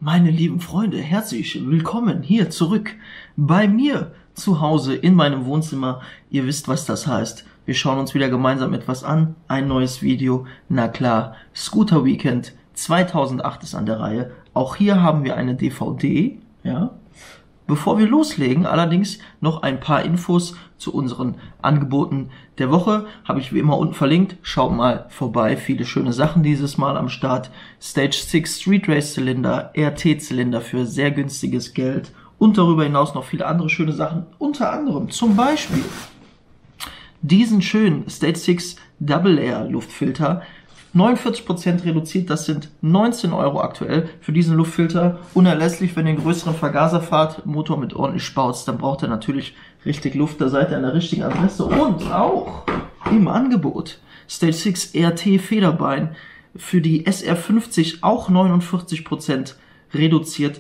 Meine lieben Freunde, herzlich willkommen hier zurück bei mir zu Hause in meinem Wohnzimmer. Ihr wisst, was das heißt. Wir schauen uns wieder gemeinsam etwas an. Ein neues Video. Na klar, Scooter Weekend 2008 ist an der Reihe. Auch hier haben wir eine DVD. Ja. Bevor wir loslegen, allerdings noch ein paar Infos zu unseren Angeboten der Woche. Habe ich wie immer unten verlinkt. Schaut mal vorbei. Viele schöne Sachen dieses Mal am Start. Stage 6 Street Race Zylinder, RT Zylinder für sehr günstiges Geld. Und darüber hinaus noch viele andere schöne Sachen. Unter anderem zum Beispiel diesen schönen Stage 6 Double Air Luftfilter. 49% reduziert, das sind 19 € aktuell für diesen Luftfilter. Unerlässlich, wenn ihr einen größeren Vergaser fahrt, Motor mit ordentlich Spauz, dann braucht ihr natürlich richtig Luft, da seid ihr an der richtigen Adresse. Und auch im Angebot Stage 6 RT Federbein für die SR50 auch 49% reduziert.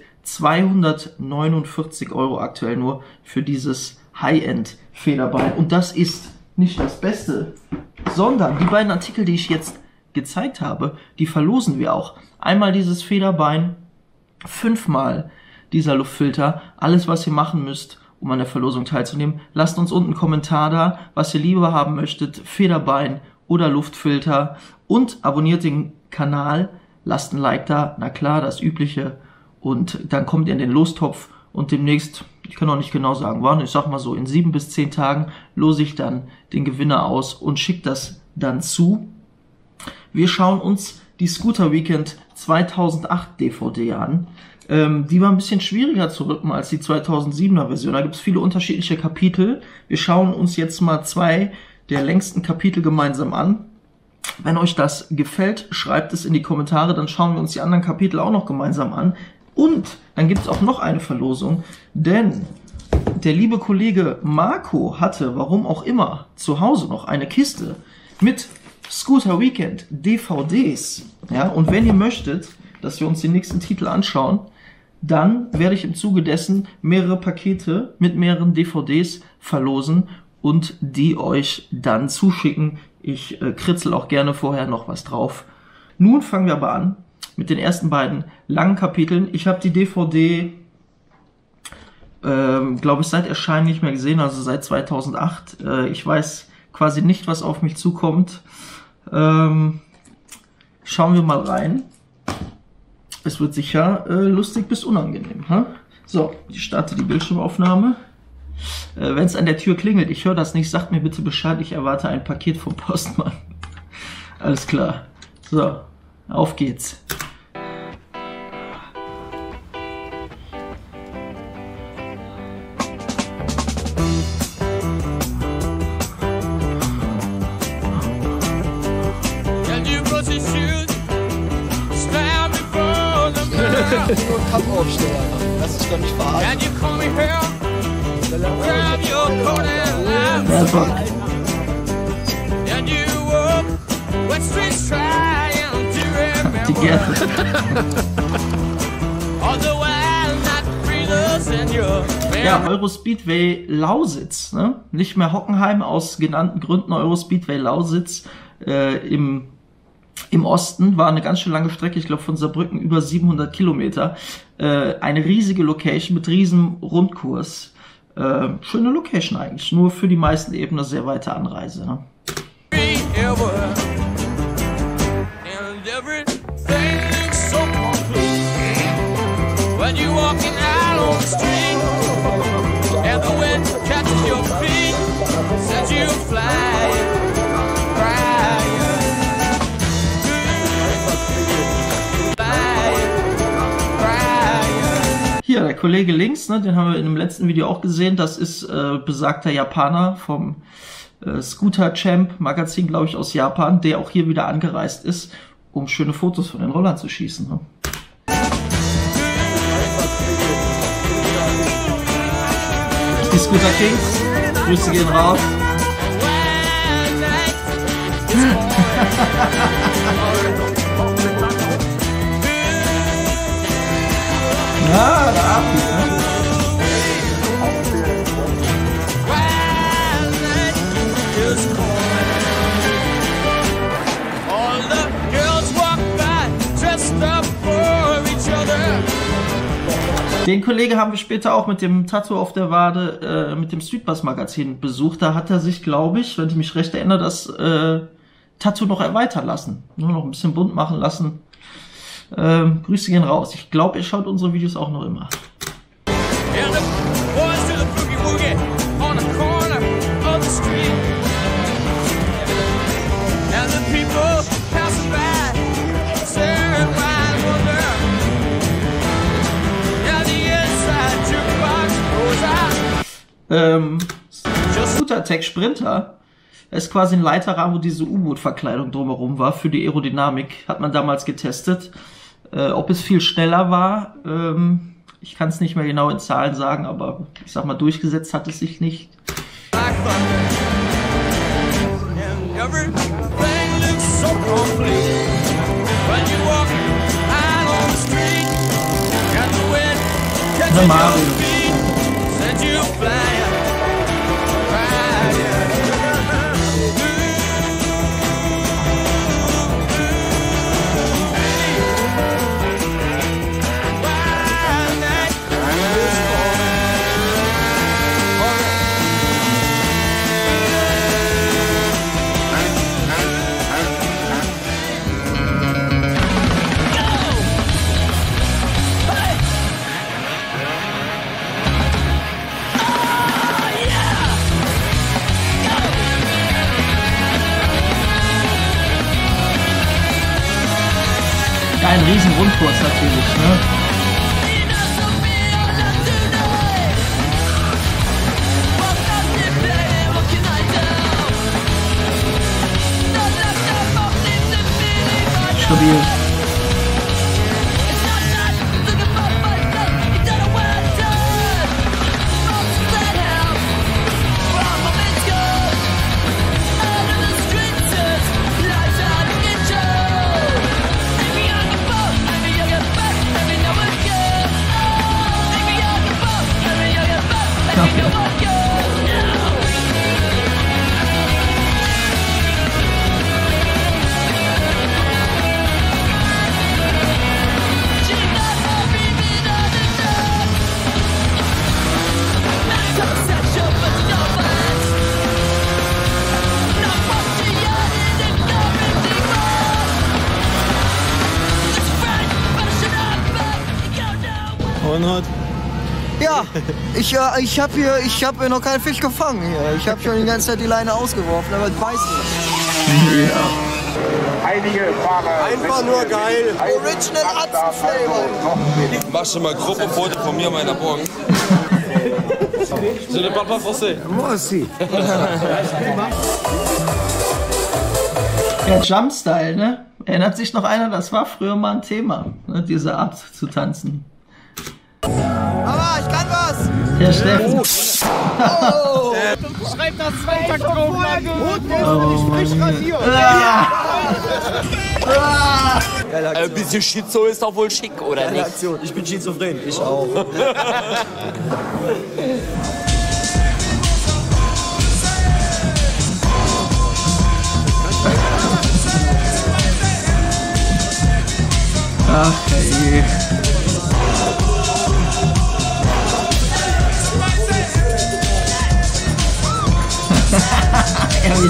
249 € aktuell nur für dieses High-End Federbein. Und das ist nicht das Beste, sondern die beiden Artikel, die ich jetzt gezeigt habe, die verlosen wir auch. Einmal dieses Federbein, 5-mal dieser Luftfilter. Alles, was ihr machen müsst, um an der Verlosung teilzunehmen, lasst uns unten einen Kommentar da, was ihr lieber haben möchtet, Federbein oder Luftfilter, und abonniert den Kanal, lasst ein Like da, na klar, das Übliche, und dann kommt ihr in den Lostopf und demnächst, ich kann auch nicht genau sagen wann, ich sag mal so, in 7 bis 10 Tagen lose ich dann den Gewinner aus und schicke das dann zu. Wir schauen uns die Scooter Weekend 2008 DVD an. Die war ein bisschen schwieriger zu rücken als die 2007er Version. Da gibt es viele unterschiedliche Kapitel. Wir schauen uns jetzt mal 2 der längsten Kapitel gemeinsam an. Wenn euch das gefällt, schreibt es in die Kommentare, dann schauen wir uns die anderen Kapitel auch noch gemeinsam an. Und dann gibt es auch noch eine Verlosung, denn der liebe Kollege Marco hatte, warum auch immer, zu Hause noch eine Kiste mit Scooter Weekend DVDs, ja, und wenn ihr möchtet, dass wir uns den nächsten Titel anschauen, dann werde ich im Zuge dessen mehrere Pakete mit mehreren DVDs verlosen und die euch dann zuschicken. Ich kritzel auch gerne vorher noch was drauf. Nun fangen wir aber an mit den ersten beiden langen Kapiteln. Ich habe die DVD, glaube ich, seit Erscheinen nicht mehr gesehen, also seit 2008. Ich weiß quasi nicht, was auf mich zukommt. Schauen wir mal rein. Es wird sicher lustig bis unangenehm. Ha? So, ich starte die Bildschirmaufnahme. Wenn es an der Tür klingelt, ich höre das nicht, sagt mir bitte Bescheid, ich erwarte ein Paket vom Postmann. Alles klar. So, auf geht's. Nur Kampfaufsteller. Lass dich doch nicht verarschen. Die Gerte. Ja, Eurospeedway Lausitz, ne? Nicht mehr Hockenheim, aus genannten Gründen Eurospeedway Lausitz im Osten, war eine ganz schön lange Strecke, ich glaube von Saarbrücken über 700 Kilometer. Eine riesige Location mit riesen Rundkurs. Schöne Location eigentlich, nur für die meisten eben eine sehr weite Anreise. Ne? Hier, der Kollege links, ne, den haben wir in dem letzten Video auch gesehen, das ist besagter Japaner vom Scooter Champ Magazin, glaube ich, aus Japan, der auch hier wieder angereist ist, um schöne Fotos von den Rollern zu schießen. Ne? Die Scooter Kings, Grüße gehen raus. Ja, da ab, ne? All the girls walk by dressed up for each other. Den Kollege haben wir später auch mit dem Tattoo auf der Wade, mit dem Streetbass-Magazin besucht. Da hat er sich, glaube ich, wenn ich mich recht erinnere, das Tattoo noch erweitern lassen. Nur noch ein bisschen bunt machen lassen. Grüße gehen raus. Ich glaube, ihr schaut unsere Videos auch noch immer. Scooter Tech Sprinter ist quasi ein Leiterrahmen, wo diese U-Boot-Verkleidung drumherum war. Für die Aerodynamik hat man damals getestet. Ob es viel schneller war, ich kann es nicht mehr genau in Zahlen sagen, aber ich sag mal, durchgesetzt hat es sich nicht. Mario. Ein riesen Rundkurs natürlich, ne? Stabil. Ja, ich habe hier noch keinen Fisch gefangen hier. Ich habe schon die ganze Zeit die Leine ausgeworfen, aber ich weiß nicht. Ja. Einige Fahrer einfach nur geil. Original Atzen-Flavor. Mach schon mal Gruppenfoto von mir und meiner Burg. Je ne parle pas français. Moi aussi. Ja, Jumpstyle, ne? Erinnert sich noch einer, das war früher mal ein Thema, ne? Diese Art zu tanzen. Mama, ich kann was! Der Steffen. Oh. Schreibt das Zweitag drauf, Mann! Oh, Ich frisch rasiert! Ein bisschen Schizo ist doch wohl schick, oder nicht? Aktion. Ich bin schizophren, ich auch. Ach, hey. Ehrlich.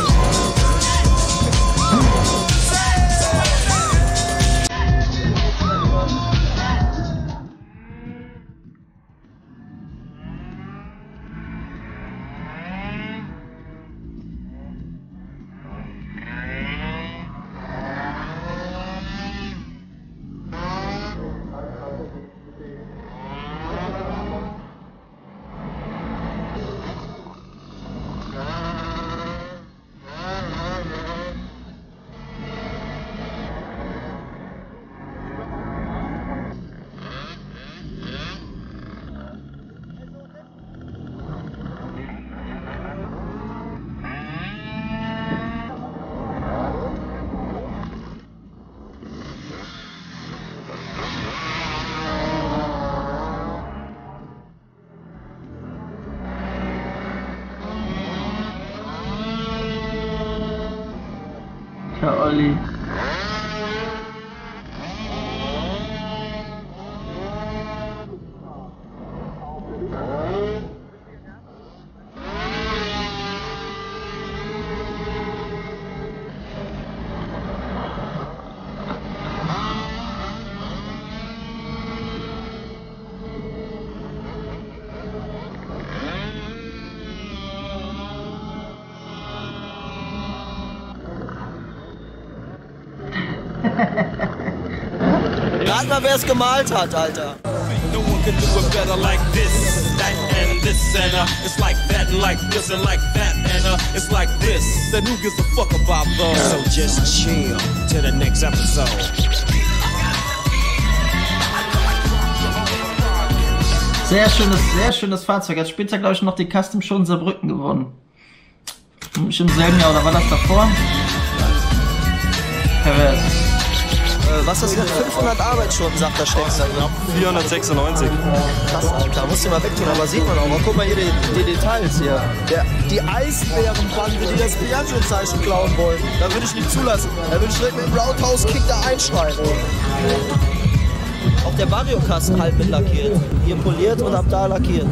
Der Olli. Rat mal, wer es gemalt hat, Alter. No one can do it better like this, that and this, and it's like that and like this and like that and it's like this. Then who gives a fuck about those? So just chill till the next episode. Sehr schönes Fahrzeug. Hat später, glaube ich, noch die Custom Show in Saarbrücken gewonnen. Schon im selben Jahr, oder war das davor? Pervers. Was ist das? 500 Arbeitsstunden, sagt der Steckster. 496. Krass, Alter. Muss ich mal wegtun, aber sieht man auch. Mal guck mal hier die Details hier. Die Eisbärenbande, die das Piaggio-Zeichen klauen wollen. Da würde ich nicht zulassen. Da würde ich direkt mit dem Roundhouse-Kick da einschreien. Auch der Barrio-Kasten halt mit lackiert. Hier poliert und ab da lackiert.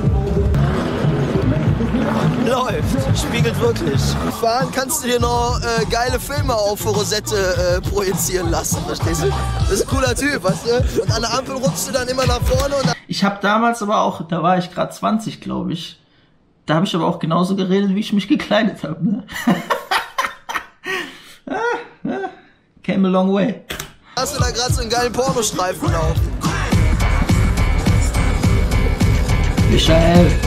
Läuft, spiegelt wirklich. Fahren kannst du dir noch geile Filme auf der Rosette projizieren lassen, verstehst du? Das ist ein cooler Typ, weißt du? Und an der Ampel rutschst du dann immer nach vorne und Ich habe damals aber auch, da war ich gerade 20, glaube ich. Da habe ich aber auch genauso geredet, wie ich mich gekleidet habe. Ne? Came a long way. Hast du da gerade so einen geilen Pornostreifen laufen? Michael.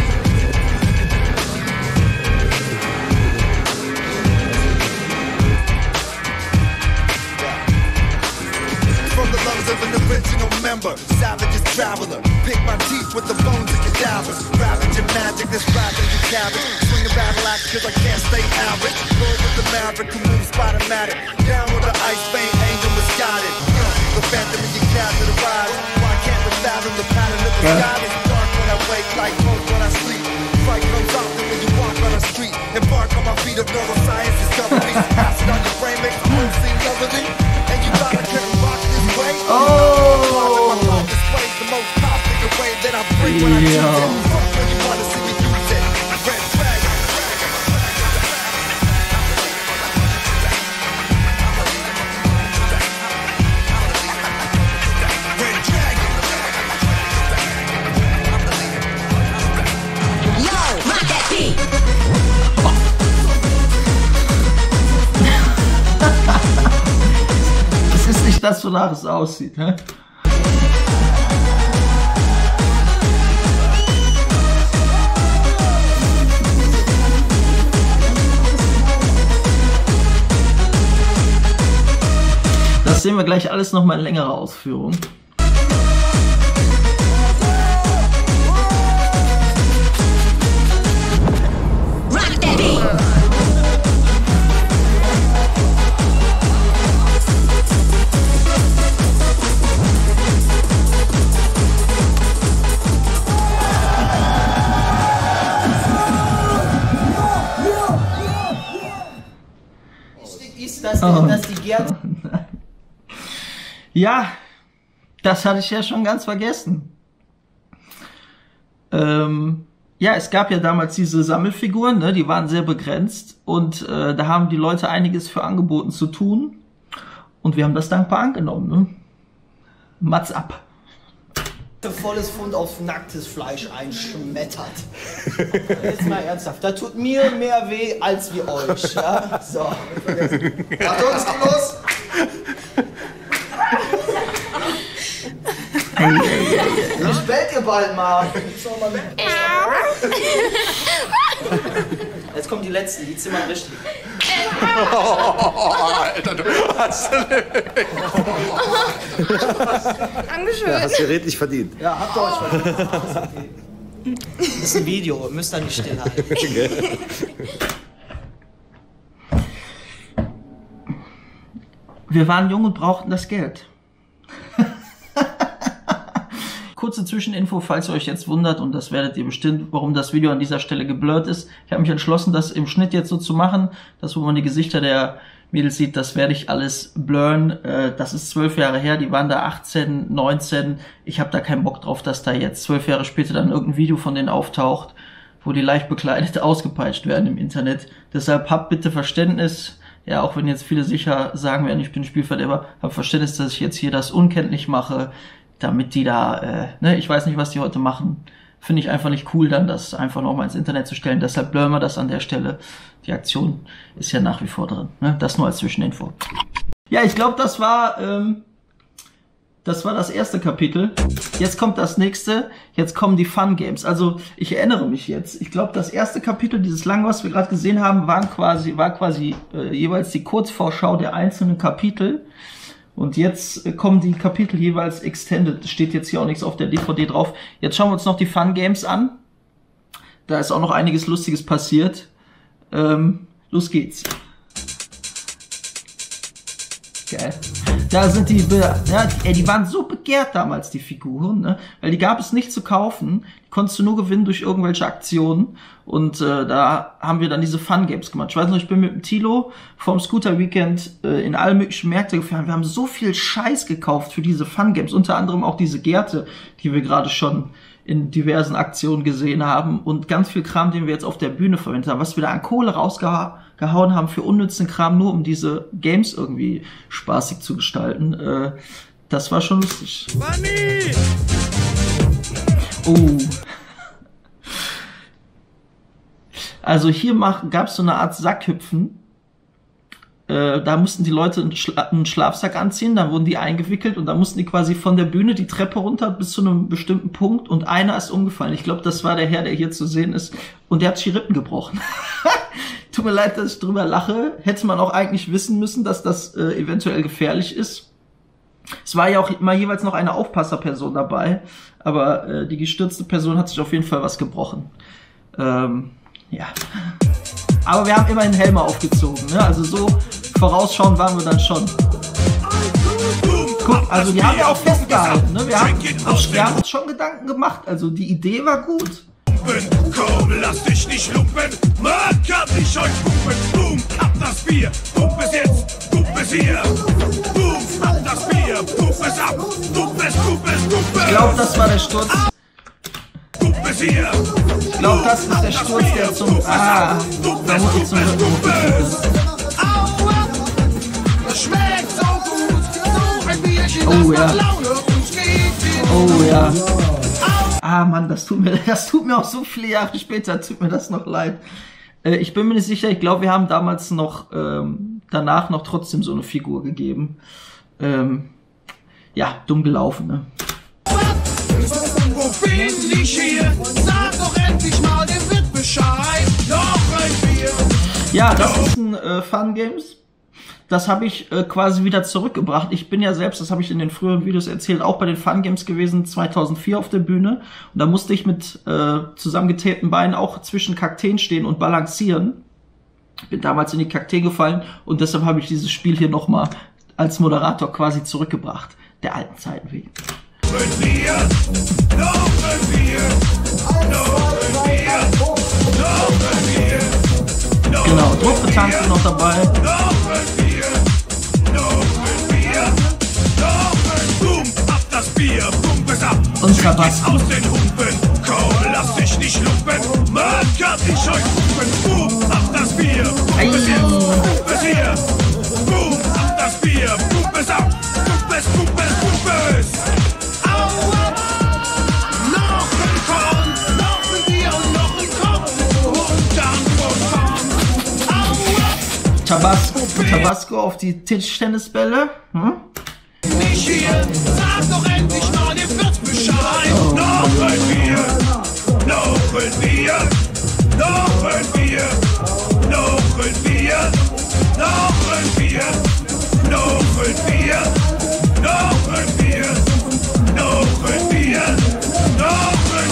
Original member, savage's traveler. Pick my teeth with the bones of cadavers. Ravage and magic, this rapping you cabbage. Swing a battle axe cause I can't stay average. Roll with the maverick who moves Spider-Matic. Down with the ice vein, angel misguided. The phantom in your cab to the rise. Why can't we fathom the pattern of the sky? It's dark when I wake, like cold when I sleep. Fright comes often when you walk on the street. Embark on my feet of neuroscience discovery. Acid on your brain makes the whole scene lovely. And you thought I couldn't rock this way? Es ist nicht das, wonach es aussieht, ne? Das sehen wir gleich alles nochmal in längerer Ausführung. Rock that beat. Dass die Gerd Ja, das hatte ich ja schon ganz vergessen. Ja, es gab ja damals diese Sammelfiguren, ne, die waren sehr begrenzt und da haben die Leute einiges für angeboten zu tun und wir haben das dankbar angenommen. Ne? Mats ab. volles Pfund auf nacktes Fleisch einschmettert. Jetzt mal ernsthaft, das tut mir mehr weh als wie euch. Ja? So, Achtung, es geht los! Jetzt bellt ihr bald mal. Jetzt kommen die letzten, die zimmern richtig. Alter, du hast Dankeschön. Ja, hast du redlich verdient. Ja, habt ihr euch verdient. Ist okay. Das ist ein Video, müsst ihr nicht stillhalten. Wir waren jung und brauchten das Geld. Kurze Zwischeninfo, falls ihr euch jetzt wundert, und das werdet ihr bestimmt, warum das Video an dieser Stelle geblurrt ist. Ich habe mich entschlossen, das im Schnitt jetzt so zu machen, dass wo man die Gesichter der Mädels sieht, das werde ich alles blurren. Das ist 12 Jahre her, die waren da 18, 19. Ich habe da keinen Bock drauf, dass da jetzt 12 Jahre später dann irgendein Video von denen auftaucht, wo die leicht bekleidet ausgepeitscht werden im Internet. Deshalb habt bitte Verständnis. Ja, auch wenn jetzt viele sicher sagen werden, ich bin Spielverderber, habt Verständnis, dass ich jetzt hier das unkenntlich mache, damit die da, ich weiß nicht, was die heute machen. Finde ich einfach nicht cool, dann das einfach nochmal ins Internet zu stellen. Deshalb blurren wir das an der Stelle. Die Aktion ist ja nach wie vor drin. Ne? Das nur als Zwischeninfo. Ja, ich glaube, das war Das war das erste Kapitel. Jetzt kommt das nächste. Jetzt kommen die Fun Games. Also ich erinnere mich jetzt. Ich glaube, das erste Kapitel, dieses lange, was wir gerade gesehen haben, war quasi jeweils die Kurzvorschau der einzelnen Kapitel. Und jetzt kommen die Kapitel jeweils extended. Steht jetzt hier auch nichts auf der DVD drauf. Jetzt schauen wir uns noch die Fun Games an. Da ist auch noch einiges Lustiges passiert. Los geht's. Geil. Da sind die waren so begehrt damals, die Figuren, ne? Weil die gab es nicht zu kaufen. Die konntest du nur gewinnen durch irgendwelche Aktionen. Und da haben wir dann diese Fun Games gemacht. Ich weiß noch, ich bin mit dem Tilo vom Scooter Weekend in alle möglichen Märkte gefahren. Wir haben so viel Scheiß gekauft für diese Fun Games. Unter anderem auch diese Gerte, die wir gerade schon in diversen Aktionen gesehen haben. Und ganz viel Kram, den wir jetzt auf der Bühne verwendet haben. Was wir da an Kohle rausgehauen haben für unnützen Kram, nur um diese Games irgendwie spaßig zu gestalten. Das war schon lustig. Oh. Also hier gab es so eine Art Sackhüpfen. Da mussten die Leute einen Schlafsack anziehen, dann wurden die eingewickelt und dann mussten die quasi von der Bühne die Treppe runter bis zu einem bestimmten Punkt und einer ist umgefallen. Ich glaube, das war der Herr, der hier zu sehen ist und der hat sich die Rippen gebrochen. Tut mir leid, dass ich drüber lache. Hätte man auch eigentlich wissen müssen, dass das eventuell gefährlich ist. Es war ja auch immer jeweils noch eine Aufpasserperson dabei, aber die gestürzte Person hat sich auf jeden Fall was gebrochen. Ja. Aber wir haben immerhin Helme aufgezogen, ne? Also so vorausschauend waren wir dann schon. Guck, also die haben ja auch festgehalten, ne? Wir haben uns schon Gedanken gemacht, also die Idee war gut. Komm, lass dich nicht lumpen, man kann nicht euch pumpen. Boom, ab das Bier, pump es jetzt, pump es hier. Boom, ab das Bier, pump es ab, pump es, pump es, pump es. Ich glaube, das war der Sturz. Ich glaube, das ist der Sturz, der zum... da muss ich zum Rücken. Oh ja. Oh ja. Ah Mann, das tut mir auch so viele Jahre später, tut mir das noch leid. Ich bin mir nicht sicher, ich glaube, wir haben damals noch, danach noch trotzdem so eine Figur gegeben. Ja, dumm gelaufen, ne? Wo bin ich hier? Sag doch endlich mal dem Wirt Bescheid. Noch ein Bier. Ja, das ist ein Fun Games. Das habe ich quasi wieder zurückgebracht. Ich bin ja selbst, das habe ich in den früheren Videos erzählt, auch bei den Fun Games gewesen, 2004 auf der Bühne. Und da musste ich mit zusammengetapten Beinen auch zwischen Kakteen stehen und balancieren. Bin damals in die Kakteen gefallen und deshalb habe ich dieses Spiel hier nochmal als Moderator quasi zurückgebracht. Der alten Zeiten wegen. Genau, Druckbetank ist noch dabei. Und Tabasco. Aus den Humpen, komm, lass dich nicht lumpen. Man kann dich euch pumpen. Boom, ab das Bier, pump es jetzt, pump es hier. Boom, ab das Bier, pump es ab. Pump es, pump es, pump es. Aua, noch ein Korn, noch ein Bier und noch ein Korn. Und dann von vorn. Aua. Tabasco auf die Tischtennisbälle. Nicht hier, sag doch endlich mal dem Wirt Bescheid. Noch ein Bier, noch ein Bier, noch ein Bier, noch ein Bier, noch ein Bier, noch ein Bier, noch ein Bier, noch ein Bier, noch ein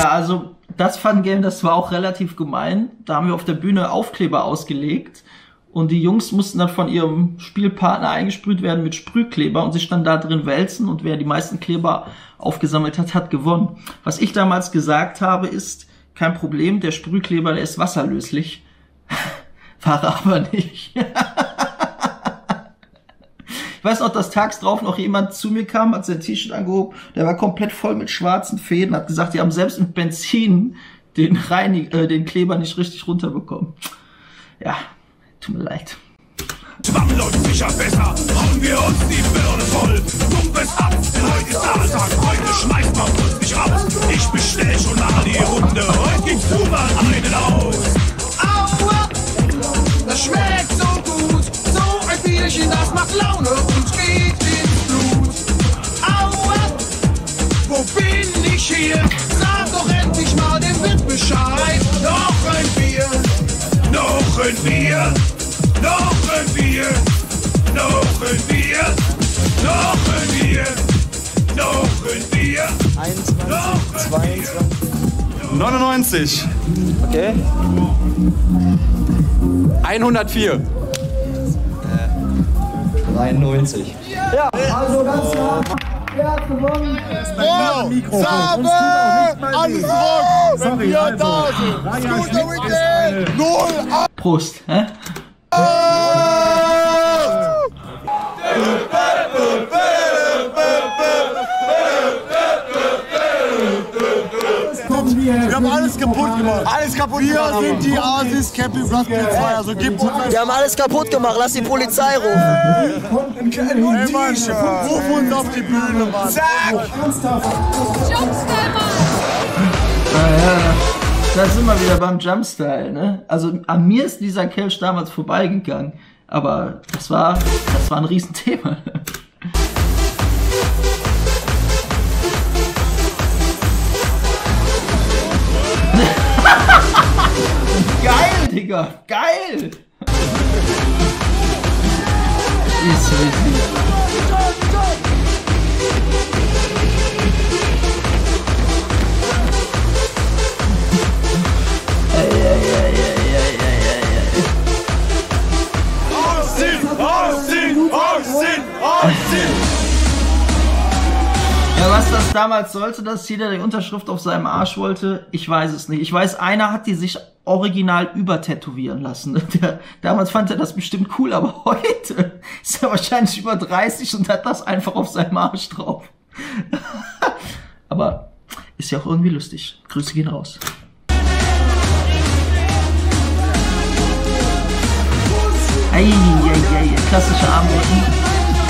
Das Fun Game, das war auch relativ gemein. Da haben wir auf der Bühne Aufkleber ausgelegt Und die Jungs mussten dann von ihrem Spielpartner eingesprüht werden mit Sprühkleber und sich dann da drin wälzen. Und wer die meisten Kleber aufgesammelt hat, hat gewonnen. Was ich damals gesagt habe, ist, kein Problem, der Sprühkleber, der ist wasserlöslich. War er aber nicht. Ich weiß noch, dass tags drauf noch jemand zu mir kam, hat sein T-Shirt angehoben, der war komplett voll mit schwarzen Fäden, hat gesagt, die haben selbst mit Benzin den Kleber nicht richtig runterbekommen. Ja, tut mir leid. Schwamm läuft sicher besser, hauen wir uns die Birne voll. Dumpes ab, heute ist Alltag, heute schmeißt man uns nicht raus. Ich bestell schon mal die Runde, heute gibst du mal einen aus. Aua, das schmeckt so gut, so ein Bierchen, das macht Laune und geht ins Blut. Aua, wo bin ich hier? Sag doch endlich mal dem Wirt Bescheid. Noch ein Bier, noch ein Bier. Noch ein Bier, noch ein Bier, noch ein Bier, noch ein Bier. 21, 22. 99. Okay. 104. 93. Ja, also ganz klar. Wer hat gewonnen? Sabe! Alles rock! Wenn wir da sind! Scooter Weekend! 0! Prost, hä? Wir haben alles kaputt gemacht. Alles kaputt gemacht. Wir sind die Asis, Camping Platz 2. Also gib uns Wir haben alles kaputt gemacht. Lass die Polizei rufen. hey Mann, ruf uns auf die Bühne, Mann. Zack! Da sind wir wieder beim Jumpstyle, ne? Also an mir ist dieser Kelch damals vorbeigegangen, aber das war ein Riesenthema. Geil, Digga, geil! Ist richtig. Ja, was das damals sollte, dass jeder die Unterschrift auf seinem Arsch wollte, ich weiß es nicht. Ich weiß, einer hat die sich original übertätowieren lassen. Damals fand er das bestimmt cool, aber heute ist er wahrscheinlich über 30 und hat das einfach auf seinem Arsch drauf. Aber ist ja auch irgendwie lustig. Grüße gehen raus. Eieiei, klassische Armbrücken.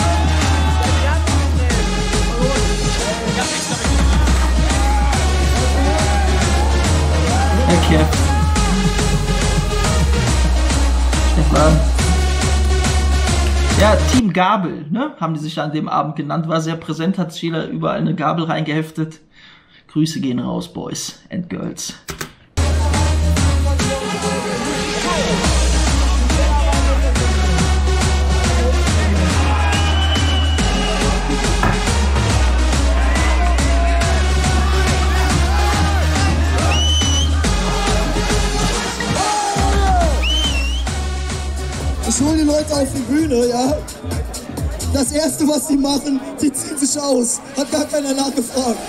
Okay. Stefan. Ja, Team Gabel, ne? Haben die sich an dem Abend genannt. War sehr präsent, hat sich jeder überall eine Gabel reingeheftet. Grüße gehen raus, Boys and Girls. Ich hole die Leute auf die Bühne, ja. Das erste, was sie machen, die ziehen sich aus. Hat gar keiner nachgefragt.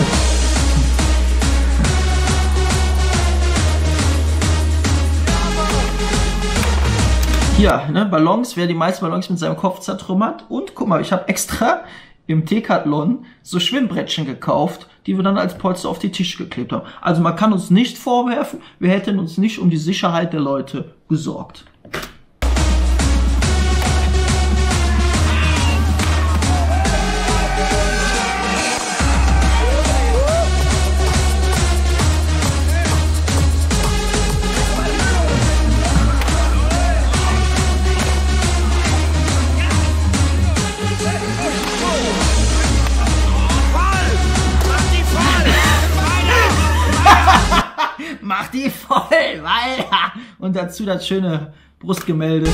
Hier, ne, Ballons, wer die meisten Ballons mit seinem Kopf zertrümmert. Und guck mal, ich habe extra im Decathlon so Schwimmbrettchen gekauft, die wir dann als Polster auf die Tische geklebt haben. Also man kann uns nicht vorwerfen, wir hätten uns nicht um die Sicherheit der Leute gesorgt. Mach die voll, weil und dazu das schöne Brustgemälde.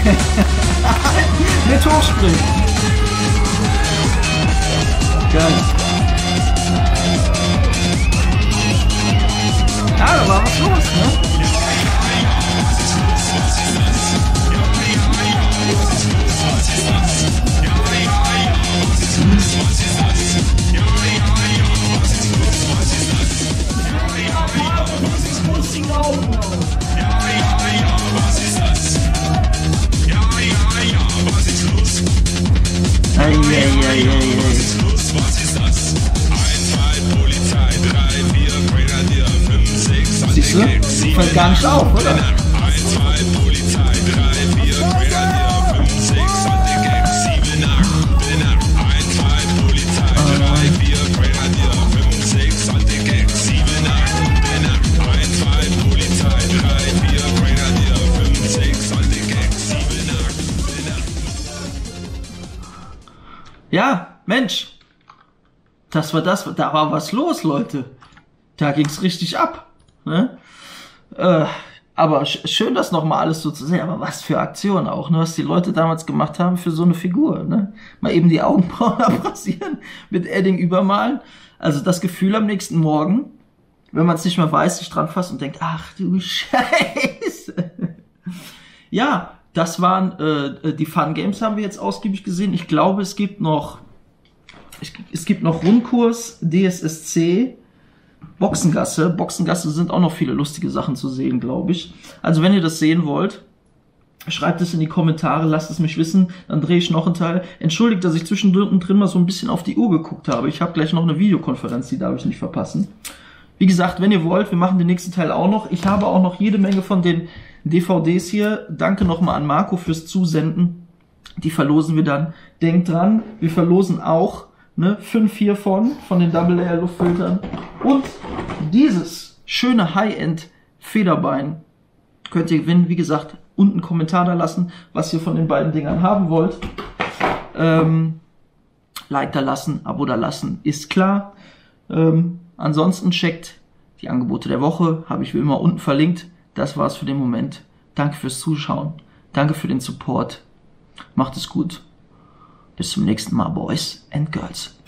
Mit hochspringen. Geil. Ja, da war was los, ne? Siehst du? Fällt gar nicht auf, oder? Ja, Mensch, da war was los, Leute. Da ging's richtig ab. Ne? Aber schön, das nochmal alles so zu sehen. Aber was für Aktion auch, ne? Was die Leute damals gemacht haben für so eine Figur. Ne? Mal eben die Augenbrauen abrasieren, mit Edding übermalen. Also das Gefühl am nächsten Morgen, wenn man es nicht mehr weiß, sich dran fasst und denkt, ach du Scheiße. Ja, das waren die Fun Games, haben wir jetzt ausgiebig gesehen. Ich glaube, es gibt noch Rundkurs, DSSC, Boxengasse. Boxengasse sind auch noch viele lustige Sachen zu sehen, glaube ich. Also wenn ihr das sehen wollt, schreibt es in die Kommentare, lasst es mich wissen, dann drehe ich noch einen Teil. Entschuldigt, dass ich zwischendrin mal so ein bisschen auf die Uhr geguckt habe. Ich habe gleich noch eine Videokonferenz, die darf ich nicht verpassen. Wie gesagt, wenn ihr wollt, wir machen den nächsten Teil auch noch. Ich habe auch noch jede Menge von den DVDs hier. Danke nochmal an Marco fürs Zusenden. Die verlosen wir dann. Denkt dran, wir verlosen auch 5 hiervon, von den Double Layer Luftfiltern. Und dieses schöne High-End Federbein könnt ihr gewinnen. Wie gesagt, unten einen Kommentar da lassen, was ihr von den beiden Dingern haben wollt. Like da lassen, Abo da lassen, ist klar. Ansonsten checkt die Angebote der Woche, habe ich wie immer unten verlinkt. Das war's für den Moment. Danke fürs Zuschauen. Danke für den Support. Macht es gut. Bis zum nächsten Mal, Boys and Girls.